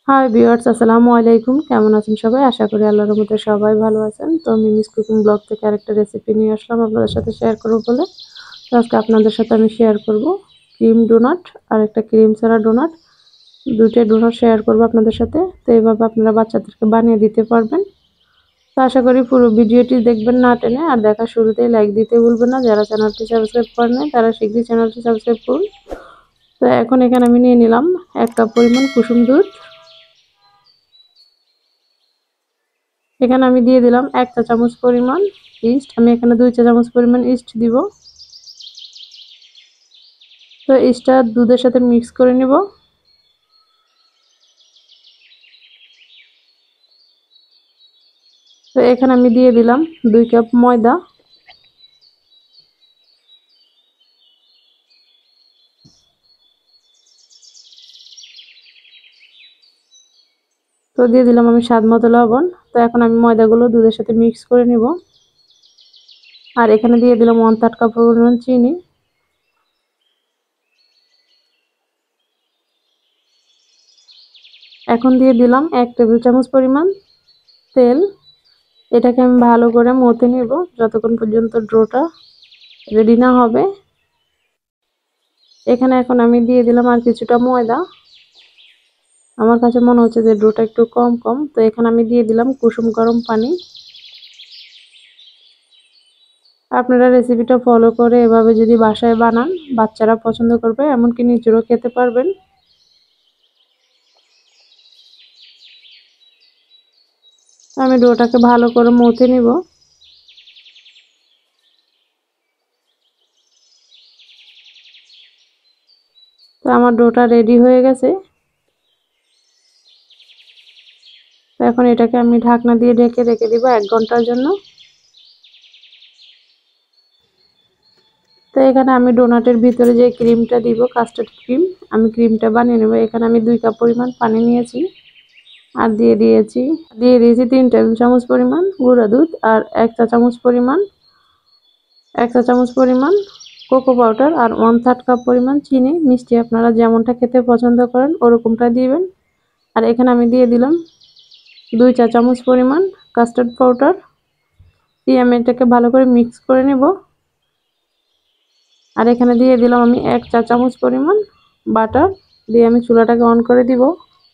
Hi viewers, আসসালামু আলাইকুম। কেমন আছেন সবাই? আশা করি আল্লাহর রহমতে সবাই ভালো আছেন। তো মিমিস কুকিং ব্লগ থেকে আরেকটা রেসিপি নিয়ে আসলাম আপনাদের সাথে শেয়ার করব বলে। তো আজকে আপনাদের সাথে আমি শেয়ার করব ক্রিম ডোনাট আর একটা ক্রিম ছাড়া ডোনাট। দুইটা ডোনাট শেয়ার করব আপনাদের সাথে। তো এইভাবে আপনারা বাচ্চাদেরকে বানিয়ে দিতে পারবেন। তো আশা করি পুরো ভিডিওটি দেখবেন না টেনে, আর দেখা শুরুতেই লাইক দিতে ভুলবেন না। যারা চ্যানেলটি সাবস্ক্রাইব করেন নাই তারা শীঘ্রই চ্যানেলটি সাবস্ক্রাইব করুন। তো এখন এখানে আমি নিয়ে নিলাম 1 কাপ পরিমাণ কুসুম দুধ। এখানে আমি দিয়ে দিলাম 1 চা চামচ পরিমাণ ইস্ট। আমি এখানে 2 চা চামচ পরিমাণ ইস্ট দিব। তো ইস্টটা দুধের সাথে মিক্স করে নিব। তো এখানে আমি দিয়ে দিলাম 2 কাপ ময়দা। তো দিয়ে দিলাম আমি স্বাদ মতো লবণ। তো এখন আমি ময়দাগুলো দুধের সাথে মিক্স করে নিব। আর এখানে দিয়ে দিলাম 1/3 কাপ পরিমাণ চিনি। এখন দিয়ে দিলাম 1 টেবিল চামচ পরিমাণ তেল। এটাকে আমি ভালো করে মথে নিব যতক্ষণ পর্যন্ত ডোটা রেডি না হবে। এখানে এখন আমি দিয়ে দিলাম আর কিছুটা ময়দা। আমার কাছে মনে হচ্ছে যে ডোটা একটু কম কম, তো এখানে আমি দিয়ে দিলাম কুসুম গরম পানি। আপনারা রেসিপিটা ফলো করে এভাবে যদি বাসায় বানান, বাচ্চারা পছন্দ করবে, এমনকি নিজেরাও খেতে পারবেন। আমি ডোটাকে ভালো করে মথে নিব। তো আমার ডোটা রেডি হয়ে গেছে। তো এখন এটাকে আমি ঢাকনা দিয়ে ঢেকে রেখে দিব 1 ঘন্টার জন্য। তো এখানে আমি ডোনাটের ভিতরে যে ক্রিমটা দিব, কাস্টার্ড ক্রিম, আমি ক্রিমটা বানিয়ে নেব। এখানে আমি 2 কাপ পরিমাণ পানি নিয়েছি আর দিয়ে দিয়েছি 3 টেবিল চামচ পরিমাণ গুঁড়া দুধ আর 1 চা চামচ পরিমাণ কোকো পাউডার আর 1/3 কাপ পরিমাণ চিনি। মিষ্টি আপনারা যেমনটা খেতে পছন্দ করেন ওরকমটা দিবেন। আর এখানে আমি দিয়ে দিলাম 2 চা চামচ পরিমাণ কাস্টার্ড পাউডার। দিয়ে আমি এটাকে ভালো করে মিক্স করে নেব। আর এখানে দিয়ে দিলাম আমি 1 চা চামচ পরিমাণ বাটার। দিয়ে আমি চুলাটাকে অন করে দিব।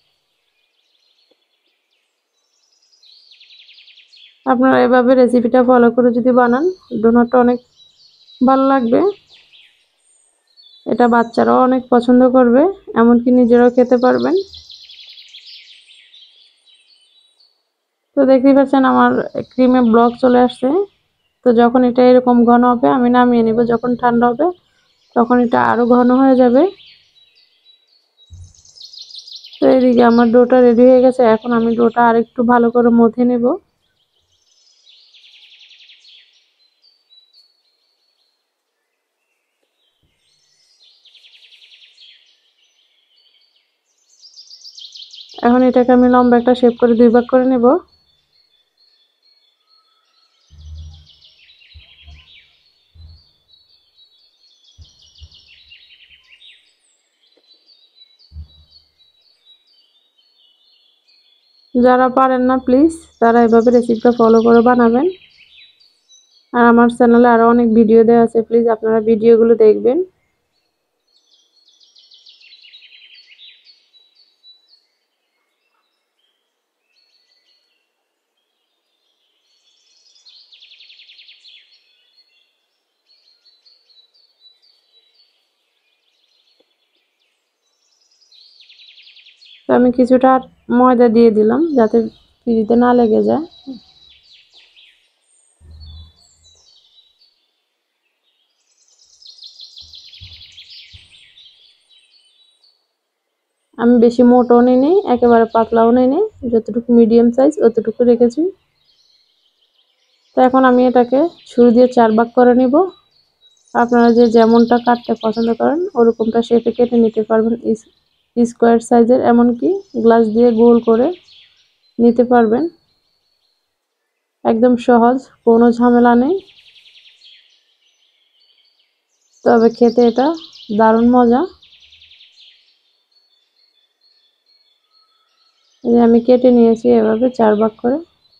আপনারা এভাবে রেসিপিটা ফলো করে যদি বানান, ডোনাটটা অনেক ভালো লাগবে। এটা বাচ্চারাও অনেক পছন্দ করবে, এমনকি নিজেরাও খেতে পারবেন। তো দেখতেই পাচ্ছেন আমার ক্রিমে ব্লক চলে আসছে। তো যখন এটা এরকম ঘন হবে আমি নামিয়ে নেব। যখন ঠান্ডা হবে তখন এটা আরো ঘন হয়ে যাবে। তো এদিকে আমার ডোটা রেডি হয়ে গেছে। এখন আমি ডোটা আরেকটু ভালো করে মথে নেব। এখন এটাকে আমি লম্বা একটা শেপ করে 2 ভাগ করে নেব। যারা পারেন না প্লিজ তারা এভাবে রেসিপিটা ফলো করে বানাবেন। আর আমার চ্যানেলে আরো অনেক ভিডিও দেওয়া আছে, প্লিজ আপনারা ভিডিওগুলো দেখবেন। তো আমি কিছুটা ময়দা দিয়ে দিলাম যাতে ফ্রিতে না লেগে যায়। আমি বেশি মোটাও নিইনি, একেবারে পাতলাও নিইনি, যতটুকু মিডিয়াম সাইজ অতটুকু রেখেছি। তো এখন আমি এটাকে ছুরি দিয়ে 4 ভাগ করে নিব। আপনারা যে যেমনটা কাটতে পছন্দ করেন ওরকমটা শেপে কেটে নিতে পারবেন। স্কোয়ার সাইজের, এমনকি গ্লাস দিয়ে গোল করে নিতে পারবেন। একদম সহজ, কোনো ঝামেলা নেই। তবে খেতে এটা দারুণ মজা। এই যে আমি কেটে নিয়েছি এভাবে 4 ভাগ করে।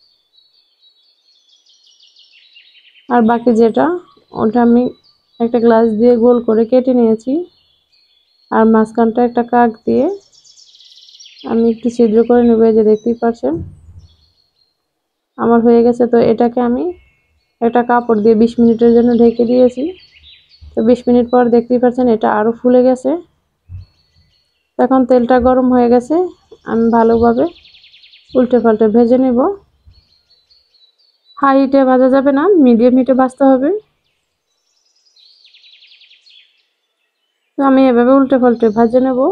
আর বাকি যেটা ওটা আমি একটা গ্লাস দিয়ে গোল করে কেটে নিয়েছি। আর মাঝখানটা একটা কাট দিয়ে আমি একটু ছিদ্র করে নেব। এই যে দেখতেই পাচ্ছেন আমার হয়ে গেছে। তো এটাকে আমি একটা কাপড় দিয়ে 20 মিনিটের জন্য ঢেকে দিয়েছি। তো 20 মিনিট পর দেখতেই পাচ্ছেন এটা আরো ফুলে গেছে। এখন তেলটা গরম হয়ে গেছে, আমি ভালোভাবে উল্টে পাল্টে ভেজে নেব। হাই হিটে ভাজা যাবে না, মিডিয়াম হিটে ভাজতে হবে। তো আমি এভাবে উল্টে পাল্টে ভেজে নেব।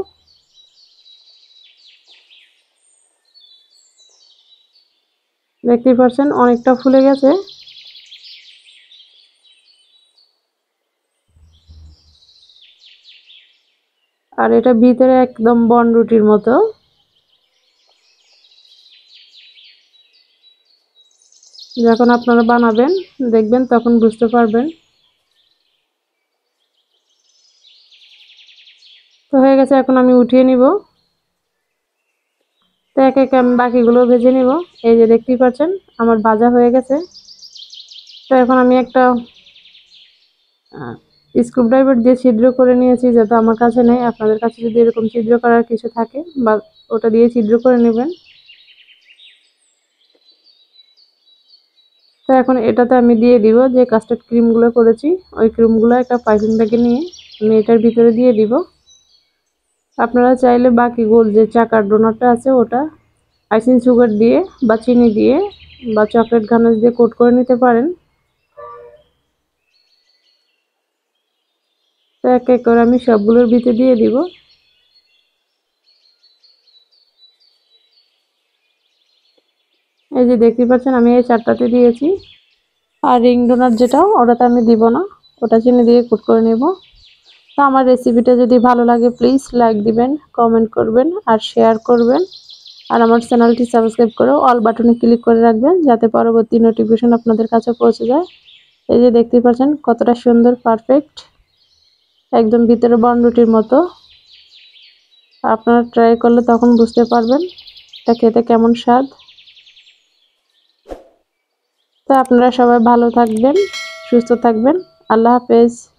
দেখতেই পাচ্ছেন অনেকটা ফুলে গেছে। আর এটা ভিতরে একদম বনরুটির মতো। যখন আপনারা বানাবেন দেখবেন তখন বুঝতে পারবেন। তো হয়ে গেছে, এখন আমি উঠিয়ে নিব। তো একে একে আমি বাকিগুলো ভেজে নিব। এই যে দেখতেই পাচ্ছেন আমার ভাজা হয়ে গেছে। তো এখন আমি একটা স্ক্রুড্রাইভার দিয়ে ছিদ্র করে নিয়েছি, যাতে আমার কাছে নেই। আপনাদের কাছে যদি এরকম ছিদ্র করার কিছু থাকে বা ওটা দিয়ে ছিদ্র করে নেবেন। তো এখন এটাতে আমি দিয়ে দিব যে কাস্টার্ড ক্রিমগুলো করেছি, ওই ক্রিমগুলো একটা পাইপিং ব্যাগে নিয়ে আমি এটার ভিতরে দিয়ে দিব। আপনারা চাইলে বাকি গোল যে চাকার ডোনাটটা আছে ওটা আইসিং সুগার দিয়ে বা চিনি দিয়ে বা চকলেট গানাশ দিয়ে কোট করে নিতে পারেন। তো এক এক করে আমি সবগুলোর ভিতরে দিয়ে দিব। এই যে দেখতে পাচ্ছেন আমি এই 4টাতে দিয়েছি। আর রিং ডোনাট যেটা ওটাতে আমি দিব না, ওটা চিনি দিয়ে কোট করে নেব। তো আমার রেসিপিটা যদি ভালো লাগে প্লিজ লাইক দিবেন, কমেন্ট করবেন আর শেয়ার করবেন। আর আমার চ্যানেলটি সাবস্ক্রাইব করে অল বাটনে ক্লিক করে রাখবেন, যাতে পরবর্তী নোটিফিকেশন আপনাদের কাছে পৌঁছে যায়। এই যে দেখতে পাচ্ছেন কতটা সুন্দর পারফেক্ট, একদম ভিতরে বনরুটির মতো। আপনারা ট্রাই করলে তখন বুঝতে পারবেন এটা খেতে কেমন স্বাদ। তো আপনারা সবাই ভালো থাকবেন, সুস্থ থাকবেন। আল্লাহ হাফেজ।